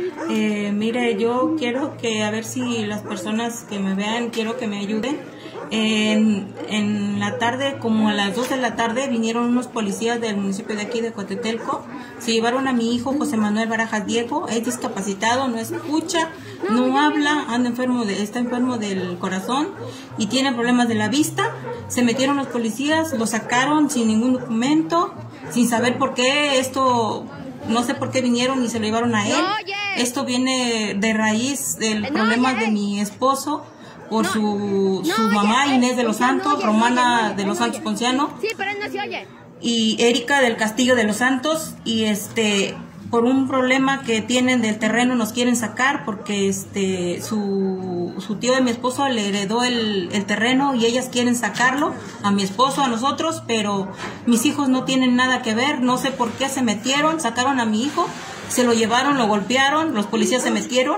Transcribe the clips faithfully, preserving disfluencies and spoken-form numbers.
Eh, mire, yo quiero que, a ver si las personas que me vean, quiero que me ayuden. En, en la tarde, como a las dos de la tarde, vinieron unos policías del municipio de aquí, de Cotetelco. Se llevaron a mi hijo José Manuel Barajas Diego. Es discapacitado, no escucha, no habla, anda enfermo de, está enfermo del corazón y tiene problemas de la vista. Se metieron los policías, lo sacaron sin ningún documento, sin saber por qué esto... No sé por qué vinieron y se lo llevaron a él. Esto viene de raíz del problema de mi esposo por su, su mamá Inés de los Santos, Romana de los Santos Ponciano y Erika del Castillo de los Santos, y este por un problema que tienen del terreno nos quieren sacar porque este su, su tío de mi esposo le heredó el, el terreno y ellas quieren sacarlo a mi esposo, a nosotros, pero mis hijos no tienen nada que ver. No sé por qué se metieron, sacaron a mi hijo, se lo llevaron, lo golpearon, los policías se metieron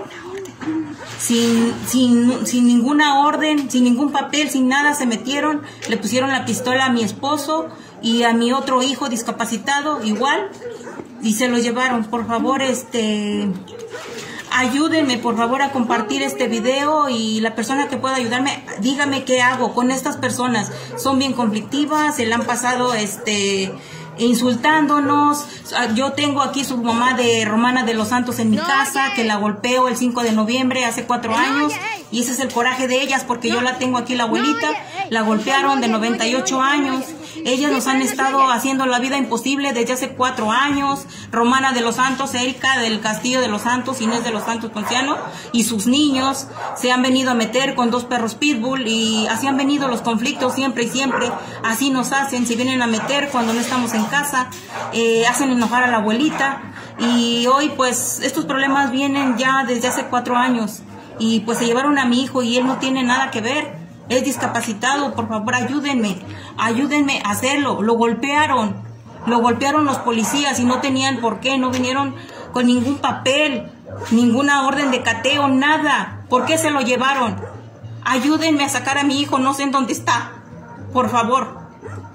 sin, sin, sin ninguna orden, sin ningún papel, sin nada, se metieron, le pusieron la pistola a mi esposo y a mi otro hijo discapacitado igual, y se lo llevaron. Por favor, este ayúdenme por favor a compartir este video, y la persona que pueda ayudarme, dígame qué hago con estas personas. Son bien conflictivas, se le han pasado este insultándonos. Yo tengo aquí su mamá de Romana de los Santos en mi no, casa, yeah. que la golpeó el cinco de noviembre hace cuatro no, años, yeah. y ese es el coraje de ellas, porque no. yo la tengo aquí, la abuelita, no, yeah. la golpearon de noventa y ocho años. Ellas nos han estado haciendo la vida imposible desde hace cuatro años. Romana de los Santos, Erika del Castillo de los Santos, Inés de los Santos Ponciano y sus niños se han venido a meter con dos perros pitbull, y así han venido los conflictos siempre y siempre. Así nos hacen, se vienen a meter cuando no estamos en casa, eh, hacen enojar a la abuelita, y hoy pues estos problemas vienen ya desde hace cuatro años, y pues se llevaron a mi hijo y él no tiene nada que ver. Es discapacitado. Por favor, ayúdenme, ayúdenme a hacerlo. Lo golpearon, lo golpearon los policías y no tenían por qué, no vinieron con ningún papel, ninguna orden de cateo, nada. ¿Por qué se lo llevaron? Ayúdenme a sacar a mi hijo, no sé en dónde está. Por favor.